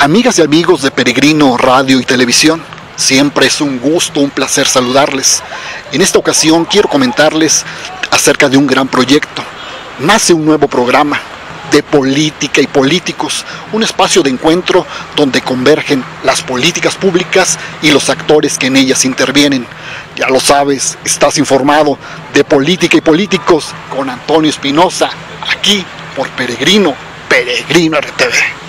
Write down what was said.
Amigas y amigos de Peregrino Radio y Televisión, siempre es un gusto, un placer saludarles. En esta ocasión quiero comentarles acerca de un gran proyecto. Nace un nuevo programa de política y políticos, un espacio de encuentro donde convergen las políticas públicas y los actores que en ellas intervienen. Ya lo sabes, estás informado de Política y Políticos con Antonio Espinosa, aquí por Peregrino RTV.